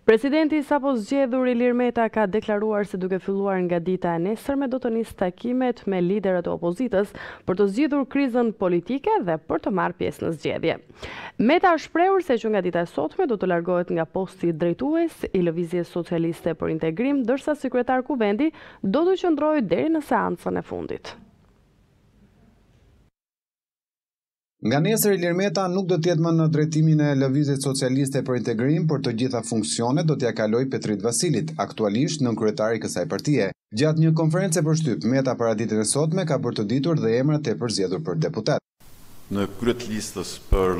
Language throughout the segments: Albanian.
Presidenti sapo zgjedhur Ilir Meta ka deklaruar se duke filluar nga dita e nesërme do të nisë takimet me liderët e opozitës për të zgjidhur krizën politike dhe për të marrë pjesë në zgjedhje. Meta është shprehur se që nga dita e sotme do të largohet nga posti drejtues i Lëvizjes Socialiste për Integrim, ndërsa sekretar kuvendi do të qëndrojë deri në seancën e fundit. Nga nesër Ilir Meta nuk do t'jetë më në drejtimin e Lëvizjes Socialiste për Integrim, por të gjitha funksionet do t'ja kalojë Petrit Vasilit, aktualisht nënkryetari i kësaj partie. Gjatë një konferencë përshtyp, Meta para ditën e sotme ka përdititur dhe emrat e përzgjedhur për deputet. Në kryet listës për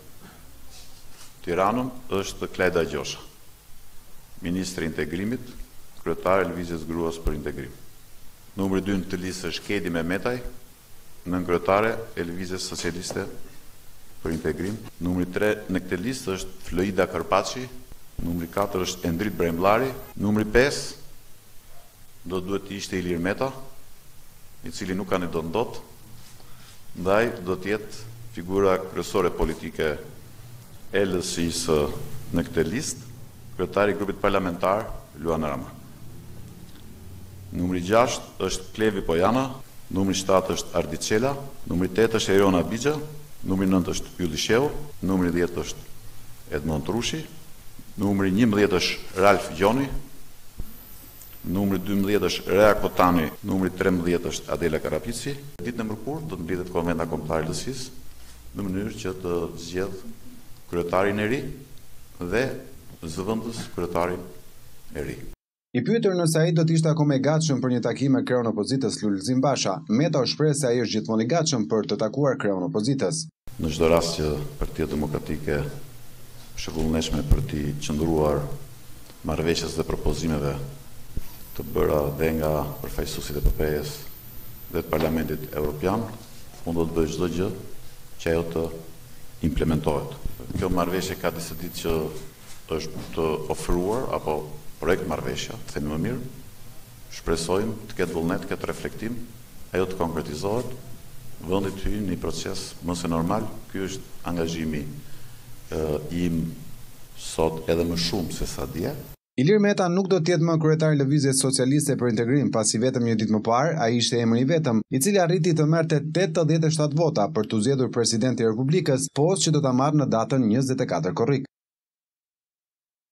Tiranën është Klajda Gjosha, Ministri i Integrimit, kryetari i Lëvizjes Gruas për Integrim. Numri 2 në të listë është Kedi Mehmetaj, nënkryetare e Lëvizjes Socialiste për Integrim. Numri 3 në këtë listë është Florida Karpaçi, numri 4 është Endrit Brembllari, numri 5 do duhet të ishte Ilir Meta, i cili nuk kandidon dot, ndaj do të jetë figura kryesore politike e LSI-së në këtë listë, kryetari i grupit parlamentar Luan Rama. Numri 6 është Klevi Pojana, numri 7 është Ardi Qela, numri 8 është Erona Bigja, numri 9 është Ylli Shehu, numri 10 është Edmond Rushi, numri 11 është Ralf Gjoni, numri 12 është Rea Kotani, numri 13 është Adela Karapici. Ditën e mërkurë do të mblidhet konventa kombëtare e LSI-së në mënyrë që të zgjedh kryetarin e ri dhe zëvendës kryetarin e ri. I pyetur nëse ai do të ishte akoma i gatshëm për një takim me kreun e opozitës Lulzim Basha, Meta u shpreh se ai është gjithmonë i gatshëm për të takuar kreun e opozitës. Në çdo rast që Partia Demokratike është e vullnetshme për të qëndruar marrëveshjes dhe propozimeve të bëra dhe nga përfaqësuesit e PP-s dhe të Parlamentit Evropian, unë do të bëj çdo gjë që ajo të implementohet. Kjo marrëveshje ka disa ditë që është të ofruar apo projekt marrëveshja, themi më mirë, shpresojmë të ketë vullnet, të ketë reflektim, ajo të konkretizohet, vendi të hyjë në një proces më së normal. Ky është angazhimi im sot edhe më shumë se sa dje. Ilir Meta nuk do të jetë më kryetari i Lëvizjes Socialiste për Integrim, pasi vetëm një ditë më parë ai ishte emri i vetëm, i cili arriti të merrte 87 vota për të zgjedhur presidenti i Republikës, postë që do ta marrë në datën 24 korrik.